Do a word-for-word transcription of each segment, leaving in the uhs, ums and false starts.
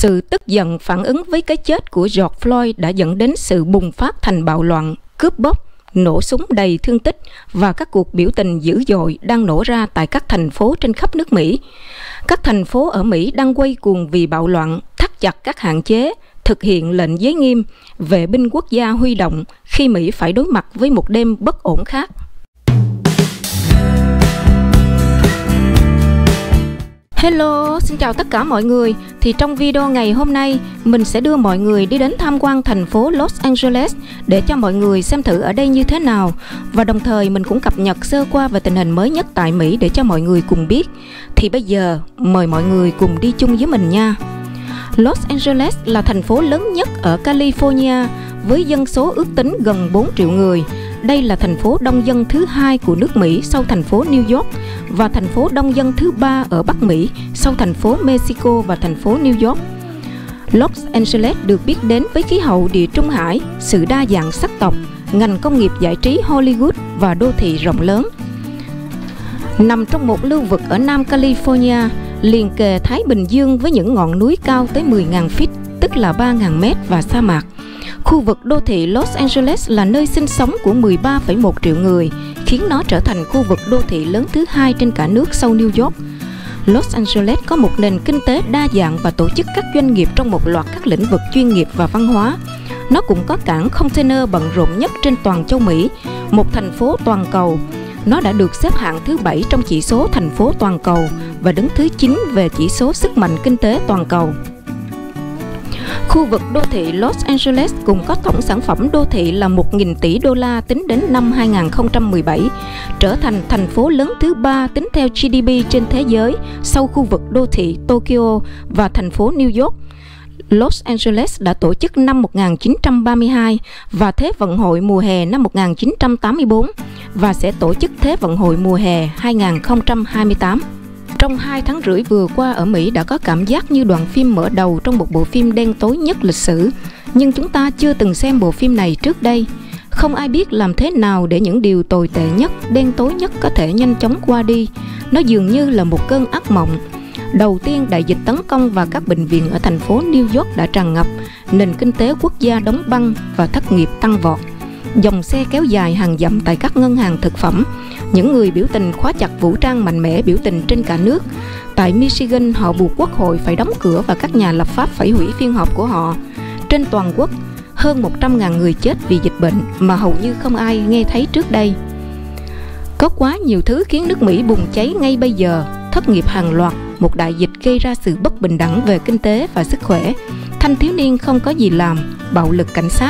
Sự tức giận phản ứng với cái chết của George Floyd đã dẫn đến sự bùng phát thành bạo loạn, cướp bóc, nổ súng đầy thương tích và các cuộc biểu tình dữ dội đang nổ ra tại các thành phố trên khắp nước Mỹ. Các thành phố ở Mỹ đang quay cuồng vì bạo loạn, thắt chặt các hạn chế, thực hiện lệnh giới nghiêm, vệ binh quốc gia huy động khi Mỹ phải đối mặt với một đêm bất ổn khác. Hello, xin chào tất cả mọi người. Thì trong video ngày hôm nay, mình sẽ đưa mọi người đi đến tham quan thành phố Los Angeles để cho mọi người xem thử ở đây như thế nào. Và đồng thời mình cũng cập nhật sơ qua về tình hình mới nhất tại Mỹ để cho mọi người cùng biết. Thì bây giờ, mời mọi người cùng đi chung với mình nha. Los Angeles là thành phố lớn nhất ở California với dân số ước tính gần bốn triệu người. Đây là thành phố đông dân thứ hai của nước Mỹ sau thành phố New York và thành phố đông dân thứ ba ở Bắc Mỹ sau thành phố Mexico và thành phố New York. Los Angeles được biết đến với khí hậu địa trung hải, sự đa dạng sắc tộc, ngành công nghiệp giải trí Hollywood và đô thị rộng lớn. Nằm trong một lưu vực ở Nam California, liền kề Thái Bình Dương với những ngọn núi cao tới mười nghìn feet, tức là ba nghìn mét và sa mạc. Khu vực đô thị Los Angeles là nơi sinh sống của mười ba phẩy một triệu người, khiến nó trở thành khu vực đô thị lớn thứ hai trên cả nước sau New York. Los Angeles có một nền kinh tế đa dạng và tổ chức các doanh nghiệp trong một loạt các lĩnh vực chuyên nghiệp và văn hóa. Nó cũng có cảng container bận rộn nhất trên toàn châu Mỹ, một thành phố toàn cầu. Nó đã được xếp hạng thứ bảy trong chỉ số thành phố toàn cầu và đứng thứ chín về chỉ số sức mạnh kinh tế toàn cầu. Khu vực đô thị Los Angeles cùng có tổng sản phẩm đô thị là một nghìn tỷ đô la tính đến năm hai nghìn không trăm mười bảy, trở thành thành phố lớn thứ ba tính theo giê đê pê trên thế giới sau khu vực đô thị Tokyo và thành phố New York. Los Angeles đã tổ chức năm một nghìn chín trăm ba mươi hai và Thế vận hội mùa hè năm một nghìn chín trăm tám mươi tư và sẽ tổ chức Thế vận hội mùa hè hai nghìn không trăm hai mươi tám. Trong hai tháng rưỡi vừa qua ở Mỹ đã có cảm giác như đoạn phim mở đầu trong một bộ phim đen tối nhất lịch sử. Nhưng chúng ta chưa từng xem bộ phim này trước đây. Không ai biết làm thế nào để những điều tồi tệ nhất, đen tối nhất có thể nhanh chóng qua đi. Nó dường như là một cơn ác mộng. Đầu tiên, đại dịch tấn công và các bệnh viện ở thành phố New York đã tràn ngập. Nền kinh tế quốc gia đóng băng và thất nghiệp tăng vọt. Dòng xe kéo dài hàng dặm tại các ngân hàng thực phẩm. Những người biểu tình khóa chặt vũ trang mạnh mẽ biểu tình trên cả nước. Tại Michigan, họ buộc quốc hội phải đóng cửa và các nhà lập pháp phải hủy phiên họp của họ. Trên toàn quốc, hơn một trăm nghìn người chết vì dịch bệnh mà hầu như không ai nghe thấy trước đây. Có quá nhiều thứ khiến nước Mỹ bùng cháy ngay bây giờ. Thất nghiệp hàng loạt, một đại dịch gây ra sự bất bình đẳng về kinh tế và sức khỏe. Thanh thiếu niên không có gì làm, bạo lực cảnh sát.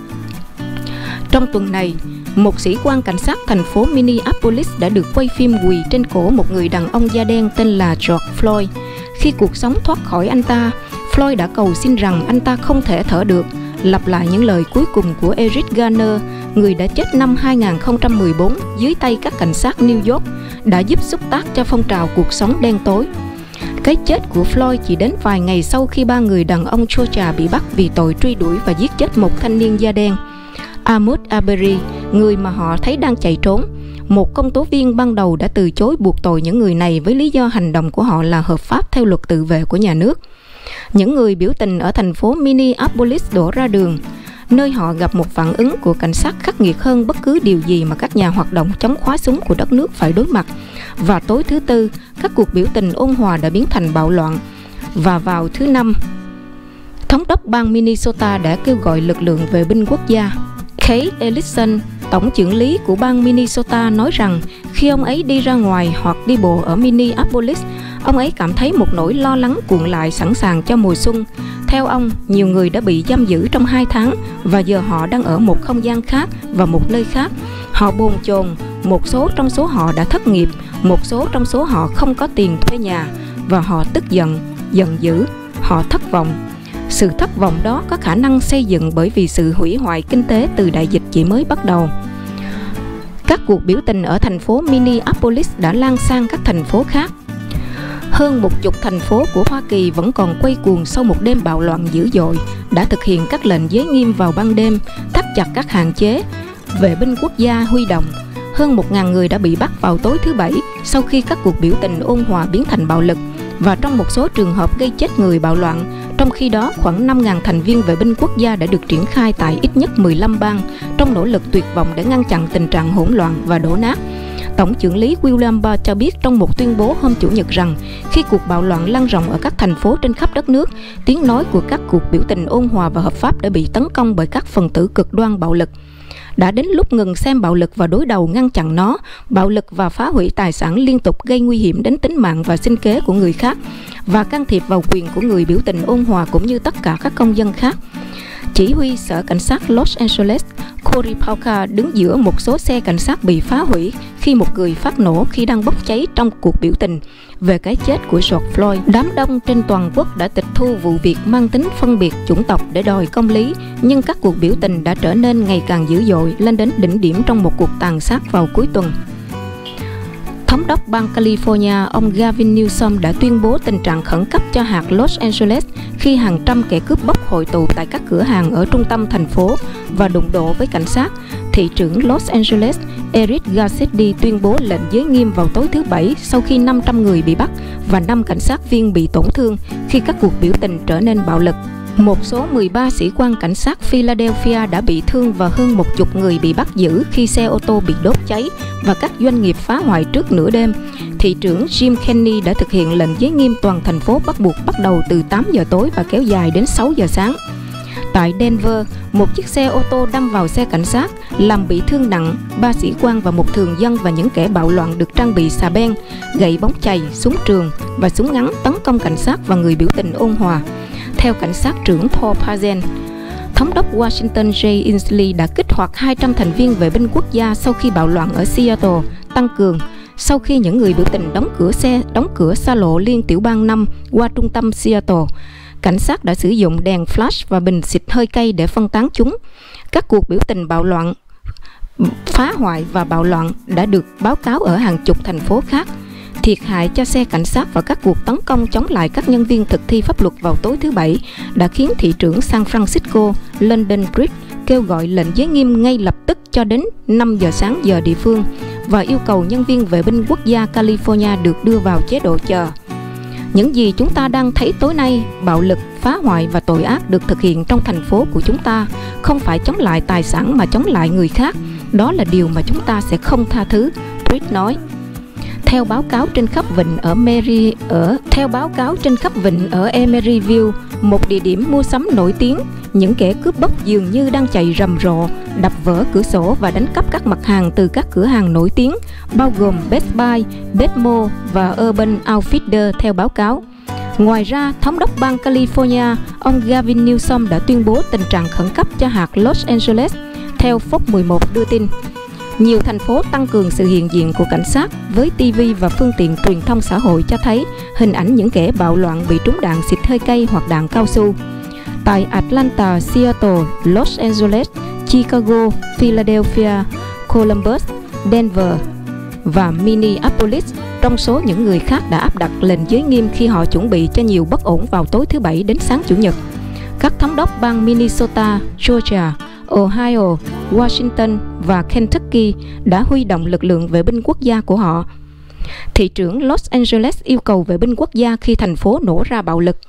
Trong tuần này, một sĩ quan cảnh sát thành phố Minneapolis đã được quay phim quỳ trên cổ một người đàn ông da đen tên là George Floyd. Khi cuộc sống thoát khỏi anh ta, Floyd đã cầu xin rằng anh ta không thể thở được, lặp lại những lời cuối cùng của Eric Garner, người đã chết năm hai nghìn không trăm mười bốn dưới tay các cảnh sát New York, đã giúp xúc tác cho phong trào cuộc sống đen tối. Cái chết của Floyd chỉ đến vài ngày sau khi ba người đàn ông Georgia bị bắt vì tội truy đuổi và giết chết một thanh niên da đen. Ahmaud Arbery, người mà họ thấy đang chạy trốn. Một công tố viên ban đầu đã từ chối buộc tội những người này với lý do hành động của họ là hợp pháp theo luật tự vệ của nhà nước. Những người biểu tình ở thành phố Minneapolis đổ ra đường, nơi họ gặp một phản ứng của cảnh sát khắc nghiệt hơn bất cứ điều gì mà các nhà hoạt động chống khóa súng của đất nước phải đối mặt. Và tối thứ Tư, các cuộc biểu tình ôn hòa đã biến thành bạo loạn. Và vào thứ Năm, thống đốc bang Minnesota đã kêu gọi lực lượng vệ binh quốc gia. Keith Ellison, tổng chưởng lý của bang Minnesota, nói rằng khi ông ấy đi ra ngoài hoặc đi bộ ở Minneapolis, ông ấy cảm thấy một nỗi lo lắng cuộn lại sẵn sàng cho mùa xuân. Theo ông, nhiều người đã bị giam giữ trong hai tháng và giờ họ đang ở một không gian khác và một nơi khác. Họ bồn chồn, một số trong số họ đã thất nghiệp, một số trong số họ không có tiền thuê nhà và họ tức giận, giận dữ, họ thất vọng. Sự thất vọng đó có khả năng xây dựng bởi vì sự hủy hoại kinh tế từ đại dịch chỉ mới bắt đầu. Các cuộc biểu tình ở thành phố Minneapolis đã lan sang các thành phố khác. Hơn một chục thành phố của Hoa Kỳ vẫn còn quay cuồng sau một đêm bạo loạn dữ dội, đã thực hiện các lệnh giới nghiêm vào ban đêm, thắt chặt các hạn chế, vệ binh quốc gia huy động. Hơn một nghìn người đã bị bắt vào tối thứ Bảy sau khi các cuộc biểu tình ôn hòa biến thành bạo lực và trong một số trường hợp gây chết người bạo loạn, Trong khi đó, khoảng năm nghìn thành viên vệ binh quốc gia đã được triển khai tại ít nhất mười lăm bang trong nỗ lực tuyệt vọng để ngăn chặn tình trạng hỗn loạn và đổ nát. Tổng chưởng lý William Barr cho biết trong một tuyên bố hôm Chủ nhật rằng khi cuộc bạo loạn lan rộng ở các thành phố trên khắp đất nước, tiếng nói của các cuộc biểu tình ôn hòa và hợp pháp đã bị tấn công bởi các phần tử cực đoan bạo lực. Đã đến lúc ngừng xem bạo lực và đối đầu ngăn chặn nó. Bạo lực và phá hủy tài sản liên tục gây nguy hiểm đến tính mạng và sinh kế của người khác và can thiệp vào quyền của người biểu tình ôn hòa cũng như tất cả các công dân khác. Chỉ huy Sở Cảnh sát Los Angeles Cory Booker đứng giữa một số xe cảnh sát bị phá hủy khi một người phát nổ khi đang bốc cháy trong cuộc biểu tình về cái chết của George Floyd. Đám đông trên toàn quốc đã tịch thu vụ việc mang tính phân biệt chủng tộc để đòi công lý, nhưng các cuộc biểu tình đã trở nên ngày càng dữ dội, lên đến đỉnh điểm trong một cuộc tàn sát vào cuối tuần. Thống đốc bang California, ông Gavin Newsom đã tuyên bố tình trạng khẩn cấp cho hạt Los Angeles khi hàng trăm kẻ cướp bóc hội tụ tại các cửa hàng ở trung tâm thành phố và đụng độ với cảnh sát. Thị trưởng Los Angeles Eric Garcetti tuyên bố lệnh giới nghiêm vào tối thứ Bảy sau khi năm trăm người bị bắt và năm cảnh sát viên bị tổn thương khi các cuộc biểu tình trở nên bạo lực. Một số mười ba sĩ quan cảnh sát Philadelphia đã bị thương và hơn một chục người bị bắt giữ khi xe ô tô bị đốt cháy và các doanh nghiệp phá hoại trước nửa đêm. Thị trưởng Jim Kenney đã thực hiện lệnh giới nghiêm toàn thành phố bắt buộc bắt đầu từ tám giờ tối và kéo dài đến sáu giờ sáng. Tại Denver, một chiếc xe ô tô đâm vào xe cảnh sát, làm bị thương nặng ba sĩ quan và một thường dân, và những kẻ bạo loạn được trang bị xà beng, gậy bóng chày, súng trường và súng ngắn tấn công cảnh sát và người biểu tình ôn hòa. Theo cảnh sát trưởng Paul Pazen, thống đốc Washington Jay Inslee đã kích hoạt hai trăm thành viên vệ binh quốc gia sau khi bạo loạn ở Seattle tăng cường, sau khi những người biểu tình đóng cửa xe, đóng cửa xa lộ liên tiểu bang năm qua trung tâm Seattle. Cảnh sát đã sử dụng đèn flash và bình xịt hơi cay để phân tán chúng. Các cuộc biểu tình bạo loạn, phá hoại và bạo loạn đã được báo cáo ở hàng chục thành phố khác. Thiệt hại cho xe cảnh sát và các cuộc tấn công chống lại các nhân viên thực thi pháp luật vào tối thứ Bảy đã khiến thị trưởng San Francisco London Breed kêu gọi lệnh giới nghiêm ngay lập tức cho đến năm giờ sáng giờ địa phương và yêu cầu nhân viên vệ binh quốc gia California được đưa vào chế độ chờ. Những gì chúng ta đang thấy tối nay, bạo lực, phá hoại và tội ác được thực hiện trong thành phố của chúng ta, không phải chống lại tài sản mà chống lại người khác. Đó là điều mà chúng ta sẽ không tha thứ, Breed nói. Theo báo cáo trên khắp vịnh ở Mary ở theo báo cáo trên khắp vịnh ở Emeryville, một địa điểm mua sắm nổi tiếng, những kẻ cướp bóc dường như đang chạy rầm rộ, đập vỡ cửa sổ và đánh cắp các mặt hàng từ các cửa hàng nổi tiếng, bao gồm Best Buy, Bevmo và Urban Outfitters theo báo cáo. Ngoài ra, thống đốc bang California, ông Gavin Newsom đã tuyên bố tình trạng khẩn cấp cho hạt Los Angeles, theo Fox mười một đưa tin. Nhiều thành phố tăng cường sự hiện diện của cảnh sát với ti vi và phương tiện truyền thông xã hội cho thấy hình ảnh những kẻ bạo loạn bị trúng đạn xịt hơi cay hoặc đạn cao su. Tại Atlanta, Seattle, Los Angeles, Chicago, Philadelphia, Columbus, Denver và Minneapolis, trong số những người khác đã áp đặt lệnh giới nghiêm khi họ chuẩn bị cho nhiều bất ổn vào tối thứ Bảy đến sáng Chủ nhật. Các thống đốc bang Minnesota, Georgia, Ohio, Washington và Kentucky đã huy động lực lượng vệ binh quốc gia của họ. Thị trưởng Los Angeles yêu cầu vệ binh quốc gia khi thành phố nổ ra bạo lực.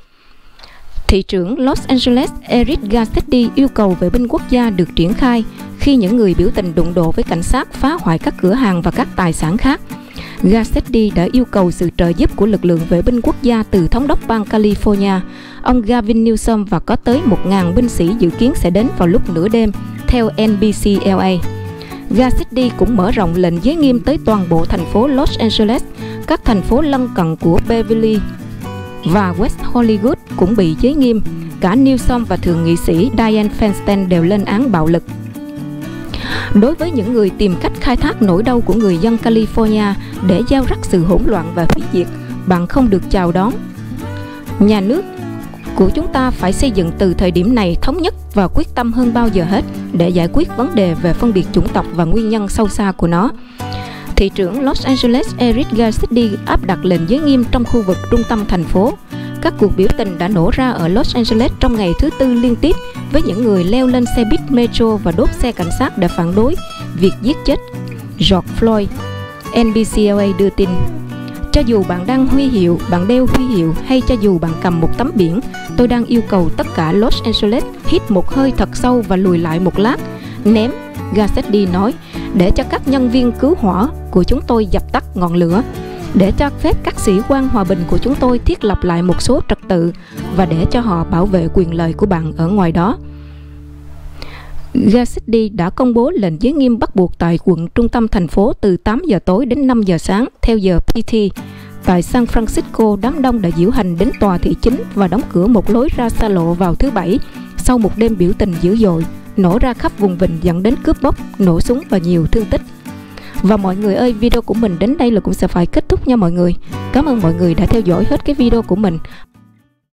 Thị trưởng Los Angeles Eric Garcetti yêu cầu vệ binh quốc gia được triển khai khi những người biểu tình đụng độ với cảnh sát, phá hoại các cửa hàng và các tài sản khác. Garcetti đã yêu cầu sự trợ giúp của lực lượng vệ binh quốc gia từ thống đốc bang California, ông Gavin Newsom, và có tới một nghìn binh sĩ dự kiến sẽ đến vào lúc nửa đêm, theo en bê xê lờ a. Garcetti cũng mở rộng lệnh giới nghiêm tới toàn bộ thành phố Los Angeles. Các thành phố lân cận của Beverly và West Hollywood cũng bị giới nghiêm. Cả Newsom và thượng nghị sĩ Dianne Feinstein đều lên án bạo lực. Đối với những người tìm cách khai thác nỗi đau của người dân California để gieo rắc sự hỗn loạn và hủy diệt, bạn không được chào đón. Nhà nước của chúng ta phải xây dựng từ thời điểm này thống nhất và quyết tâm hơn bao giờ hết để giải quyết vấn đề về phân biệt chủng tộc và nguyên nhân sâu xa của nó. Thị trưởng Los Angeles Eric Garcetti áp đặt lệnh giới nghiêm trong khu vực trung tâm thành phố. Các cuộc biểu tình đã nổ ra ở Los Angeles trong ngày thứ Tư liên tiếp, với những người leo lên xe buýt metro và đốt xe cảnh sát để phản đối việc giết chết George Floyd. en bê xê lờ a đưa tin, cho dù bạn đang huy hiệu, bạn đeo huy hiệu hay cho dù bạn cầm một tấm biển, Tôi đang yêu cầu tất cả Los Angeles hít một hơi thật sâu và lùi lại một lát. Ném, Garcetti nói, để cho các nhân viên cứu hỏa của chúng tôi dập tắt ngọn lửa, để cho phép các sĩ quan hòa bình của chúng tôi thiết lập lại một số trật tự và để cho họ bảo vệ quyền lợi của bạn ở ngoài đó. Garcetti đã công bố lệnh giới nghiêm bắt buộc tại quận trung tâm thành phố từ tám giờ tối đến năm giờ sáng theo giờ pê tê. Tại San Francisco, đám đông đã diễu hành đến tòa thị chính và đóng cửa một lối ra xa lộ vào thứ Bảy sau một đêm biểu tình dữ dội nổ ra khắp vùng vịnh dẫn đến cướp bóc, nổ súng và nhiều thương tích. Và mọi người ơi, video của mình đến đây là cũng sẽ phải kết thúc nha mọi người. Cảm ơn mọi người đã theo dõi hết cái video của mình.